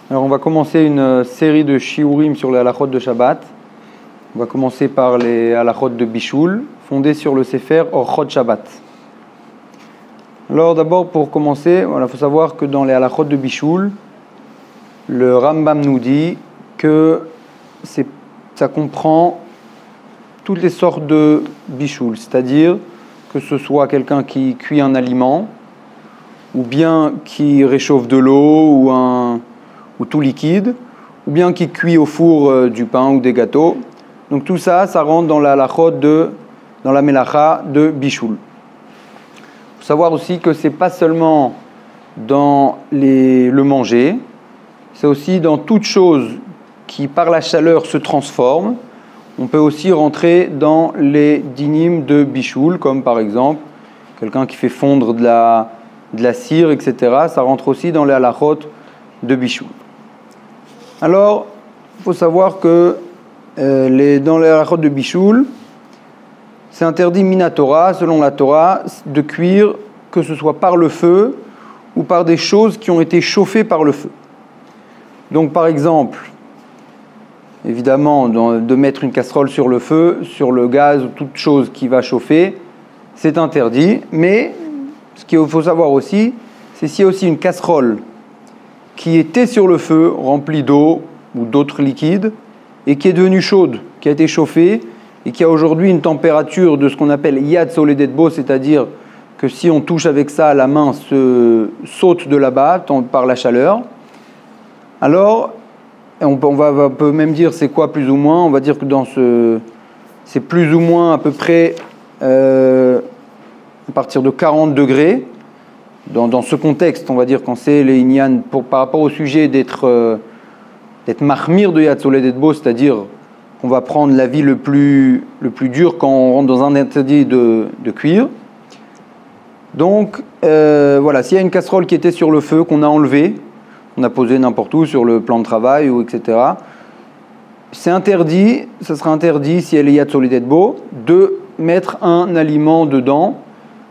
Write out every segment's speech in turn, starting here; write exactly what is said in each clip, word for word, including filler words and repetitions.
Alors on va commencer une série de shiurim sur les halachot de Shabbat. On va commencer par les halachot de Bishul, fondés sur le Sefer Orchot Shabbat. Alors d'abord pour commencer, il voilà, faut savoir que dans les halachot de Bishul, le Rambam nous dit que c'est, ça comprend toutes les sortes de Bishul, c'est-à-dire que ce soit quelqu'un qui cuit un aliment, ou bien qui réchauffe de l'eau, ou un ou tout liquide, ou bien qui cuit au four euh, du pain ou des gâteaux. Donc tout ça, ça rentre dans la halachot de, dans la melacha de Bishul. Il faut savoir aussi que c'est pas seulement dans les, le manger, c'est aussi dans toute chose qui par la chaleur se transforme. On peut aussi rentrer dans les dinim de Bishul, comme par exemple quelqu'un qui fait fondre de la, de la cire, et cetera. Ça rentre aussi dans les halachot de Bishul. Alors, il faut savoir que euh, les, dans les halachot de Bishul, c'est interdit minatora, selon la Torah, de cuire, que ce soit par le feu ou par des choses qui ont été chauffées par le feu. Donc, par exemple, évidemment, dans, de mettre une casserole sur le feu, sur le gaz ou toute chose qui va chauffer, c'est interdit. Mais ce qu'il faut savoir aussi, c'est s'il y a aussi une casserole qui était sur le feu, remplie d'eau ou d'autres liquides, et qui est devenue chaude, qui a été chauffée, et qui a aujourd'hui une température de ce qu'on appelle yad soledetbo, c'est-à-dire que si on touche avec ça, la main se saute de là-bas par la chaleur. Alors, on peut, on va, on peut même dire c'est quoi plus ou moins, on va dire que dans ce, c'est plus ou moins à peu près euh, à partir de quarante degrés. Dans, dans ce contexte, on va dire, quand c'est les inyan, pour, par rapport au sujet d'être, euh, d'être mahmir de Yad Soledetbo, c'est-à-dire qu'on va prendre l'avis le plus, le plus dur quand on rentre dans un interdit de, de cuire. Donc, euh, voilà, s'il y a une casserole qui était sur le feu, qu'on a enlevée, qu'on a posée n'importe où, sur le plan de travail, ou et cetera, c'est interdit, ça sera interdit, si elle est Yad Soledetbo, de mettre un aliment dedans. Pourquoi ?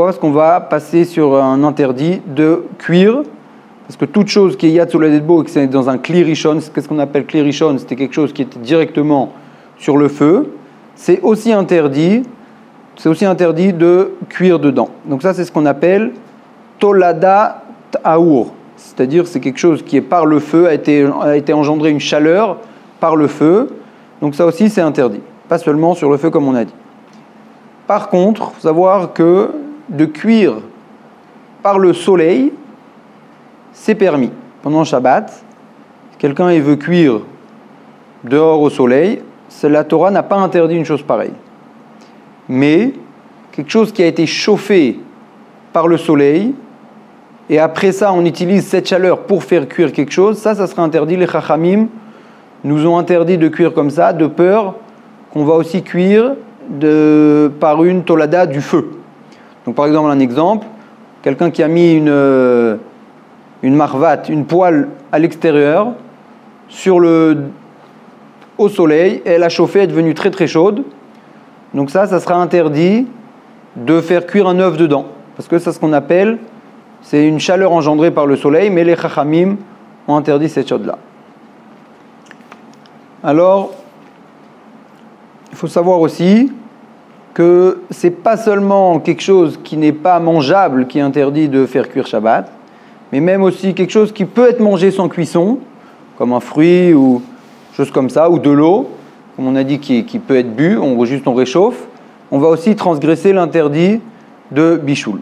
Parce qu'on va passer sur un interdit de cuire, parce que toute chose qui est Yad Soledetbo et que c'est dans un kli rishon, qu'est-ce qu'on appelle kli rishon ? C'était quelque chose qui était directement sur le feu, c'est aussi interdit, c'est aussi interdit de cuire dedans. Donc ça, c'est ce qu'on appelle tolada ta'our, c'est-à-dire c'est quelque chose qui est par le feu, a été, a été engendré une chaleur par le feu, donc ça aussi c'est interdit, pas seulement sur le feu comme on a dit. Par contre, il faut savoir que de cuire par le soleil, c'est permis. Pendant Shabbat, si quelqu'un veut cuire dehors au soleil, la Torah n'a pas interdit une chose pareille. Mais quelque chose qui a été chauffé par le soleil, et après ça, on utilise cette chaleur pour faire cuire quelque chose, ça, ça serait interdit. Les Chachamim nous ont interdit de cuire comme ça, de peur qu'on va aussi cuire De, par une tolada du feu. Donc par exemple un exemple, quelqu'un qui a mis une, une marvate, une poêle à l'extérieur, sur le, au soleil, et elle a chauffé, elle est devenue très très chaude. Donc ça, ça sera interdit de faire cuire un œuf dedans, parce que c'est ce qu'on appelle, c'est une chaleur engendrée par le soleil, mais les chachamim ont interdit cette chose-là. Alors, il faut savoir aussi que ce n'est pas seulement quelque chose qui n'est pas mangeable qui est interdit de faire cuire Shabbat, mais même aussi quelque chose qui peut être mangé sans cuisson, comme un fruit ou chose comme ça, ou de l'eau, comme on a dit, qui, qui peut être bu, on, juste on réchauffe. On va aussi transgresser l'interdit de Bishul.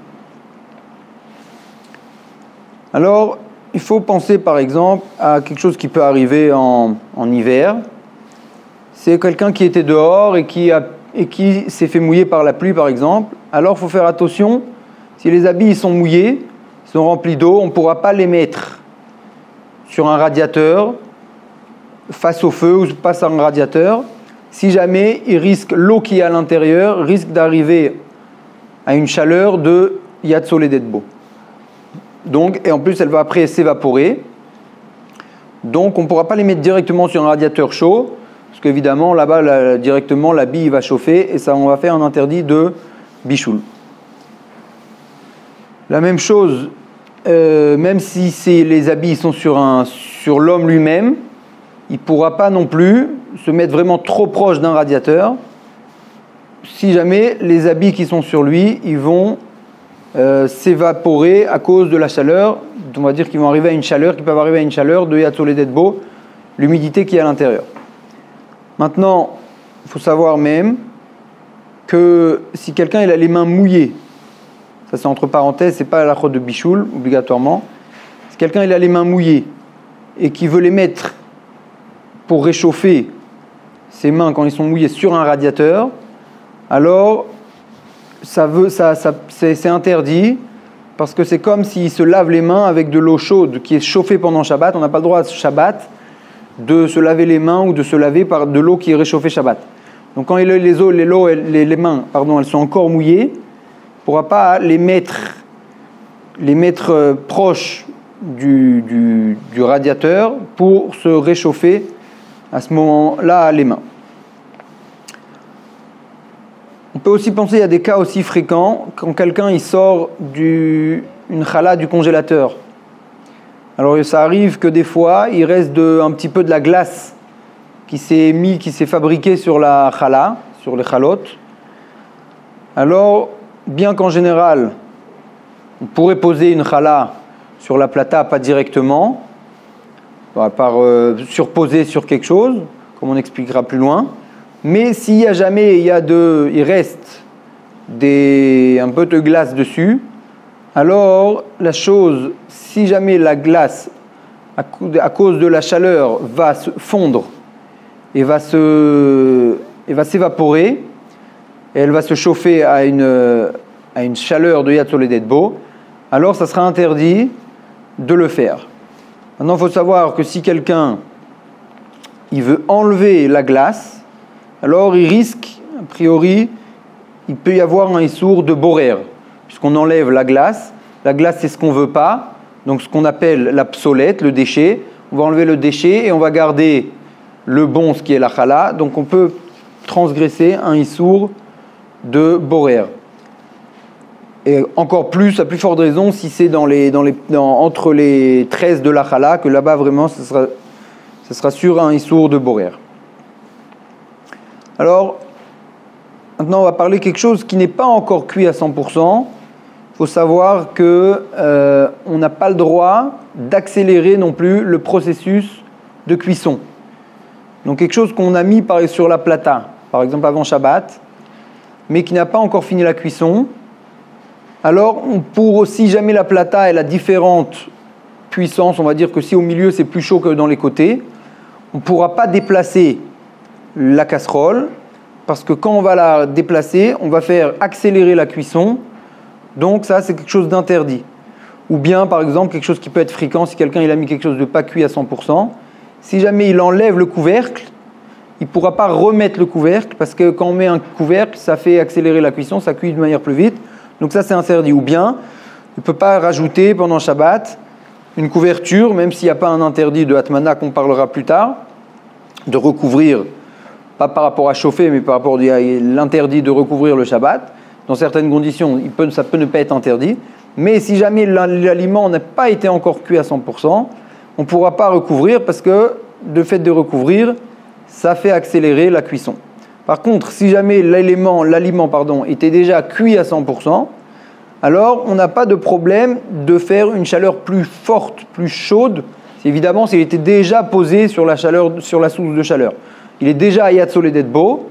Alors, il faut penser par exemple à quelque chose qui peut arriver en, en hiver. C'est quelqu'un qui était dehors et qui, a, et qui s'est fait mouiller par la pluie, par exemple. Alors, il faut faire attention. Si les habits ils sont mouillés, ils sont remplis d'eau, on ne pourra pas les mettre sur un radiateur, face au feu ou face à un radiateur. Si jamais il risque, l'eau qui est à l'intérieur risque d'arriver à une chaleur de Yad Soledetbo. Donc, et en plus, elle va après s'évaporer. Donc, on ne pourra pas les mettre directement sur un radiateur chaud. Parce qu'évidemment, là-bas, là, directement, la bille va chauffer et ça, on va faire un interdit de Bishul. La même chose euh, même si c'est, les habits sont sur, un, sur l'homme lui-même, il ne pourra pas non plus se mettre vraiment trop proche d'un radiateur. Si jamais les habits qui sont sur lui, ils vont euh, s'évaporer à cause de la chaleur, on va dire qu'ils vont arriver à une chaleur, qu'ils peuvent arriver à une chaleur de Yad Soledet Bo, l'humidité qui est à l'intérieur. Maintenant, il faut savoir même que si quelqu'un il a les mains mouillées, ça c'est entre parenthèses, c'est pas la chod de bichoul obligatoirement. Si quelqu'un il a les mains mouillées et qui veut les mettre pour réchauffer ses mains quand ils sont mouillés sur un radiateur, alors ça veut, ça, ça, c'est, c'est interdit parce que c'est comme s'il se lave les mains avec de l'eau chaude qui est chauffée pendant Shabbat. On n'a pas le droit à Shabbat de se laver les mains ou de se laver par de l'eau qui est réchauffée Shabbat. Donc quand les, les, eaux, les, eaux, les, les mains pardon, elles sont encore mouillées, on ne pourra pas les mettre, les mettre euh, proches du, du, du radiateur pour se réchauffer à ce moment-là les mains. On peut aussi penser, il y a des cas aussi fréquents, quand quelqu'un il sort du, une chala du congélateur. Alors ça arrive que des fois, il reste de, un petit peu de la glace qui s'est mis, qui s'est fabriquée sur la chala, sur les chalotes. Alors, bien qu'en général, on pourrait poser une chala sur la plata, pas directement, à part euh, surposer sur quelque chose, comme on expliquera plus loin. Mais s'il y a jamais, il y a de, il reste des, un peu de glace dessus, alors la chose, si jamais la glace, à cause de la chaleur, va se fondre et va se, et va s'évaporer, et elle va se chauffer à une, à une chaleur de Yad Soledet Bo, alors ça sera interdit de le faire. Maintenant, il faut savoir que si quelqu'un il veut enlever la glace, alors il risque, a priori, il peut y avoir un issour de borer, puisqu'on enlève la glace. La glace, c'est ce qu'on ne veut pas, donc ce qu'on appelle la psolète, le déchet. On va enlever le déchet et on va garder le bon, ce qui est la chala. Donc on peut transgresser un issour de borer. Et encore plus, à plus forte raison, si c'est dans les, dans les, dans, entre les tresses de la chala, que là-bas, vraiment, ce sera, ce sera sur un issour de borer. Alors, maintenant, on va parler de quelque chose qui n'est pas encore cuit à cent pour cent. Il faut savoir qu'on euh, n'a pas le droit d'accélérer non plus le processus de cuisson. Donc, quelque chose qu'on a mis par, sur la plata, par exemple avant Shabbat, mais qui n'a pas encore fini la cuisson. Alors, pour si jamais la plata elle a différentes puissances, on va dire que si au milieu c'est plus chaud que dans les côtés, on ne pourra pas déplacer la casserole, parce que quand on va la déplacer, on va faire accélérer la cuisson, donc ça c'est quelque chose d'interdit. Ou bien par exemple quelque chose qui peut être fréquent, si quelqu'un il a mis quelque chose de pas cuit à cent pour cent, si jamais il enlève le couvercle, il ne pourra pas remettre le couvercle, parce que quand on met un couvercle, ça fait accélérer la cuisson, ça cuit de manière plus vite, donc ça c'est interdit. Ou bien, il ne peut pas rajouter pendant Shabbat une couverture, même s'il n'y a pas un interdit de Hatmana qu'on parlera plus tard, de recouvrir, pas par rapport à chauffer, mais par rapport à l'interdit de recouvrir le Shabbat. Dans certaines conditions, il peut, ça peut ne pas être interdit. Mais si jamais l'aliment n'a pas été encore cuit à cent pour cent, on ne pourra pas recouvrir parce que le fait de recouvrir, ça fait accélérer la cuisson. Par contre, si jamais l'aliment, l'aliment pardon, était déjà cuit à cent pour cent, alors on n'a pas de problème de faire une chaleur plus forte, plus chaude. C'est évidemment s'il était déjà posé sur la, chaleur, sur la source de chaleur. Il est déjà à Yad Soledet Bo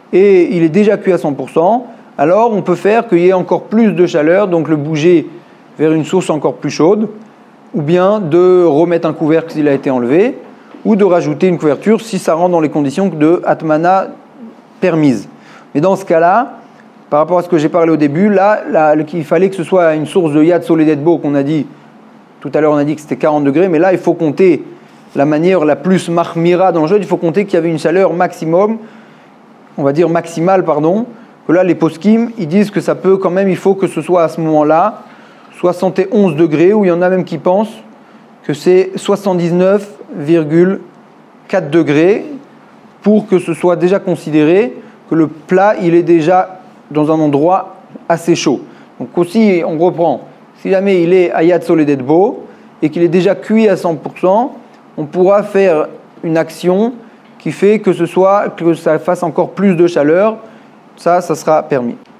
et il est déjà cuit à cent pour cent. Alors on peut faire qu'il y ait encore plus de chaleur, donc le bouger vers une source encore plus chaude, ou bien de remettre un couvercle s'il a été enlevé, ou de rajouter une couverture si ça rentre dans les conditions de Hatmana permises. Mais dans ce cas-là, par rapport à ce que j'ai parlé au début, là, là il fallait que ce soit une source de Yad Soledet Bo qu'on a dit, tout à l'heure on a dit que c'était quarante degrés, mais là il faut compter la manière la plus mahmira dans le jeu, il faut compter qu'il y avait une chaleur maximum, on va dire maximale, pardon, que là les poskim, ils disent que ça peut quand même, il faut que ce soit à ce moment-là, soixante et onze degrés, ou il y en a même qui pensent que c'est soixante-dix-neuf virgule quatre degrés, pour que ce soit déjà considéré que le plat, il est déjà dans un endroit assez chaud. Donc aussi, on reprend, Si jamais il est ayat soledetbo et qu'il est déjà cuit à cent pour cent, on pourra faire une action qui fait que ce soit que ça fasse encore plus de chaleur. Ça, ça sera permis.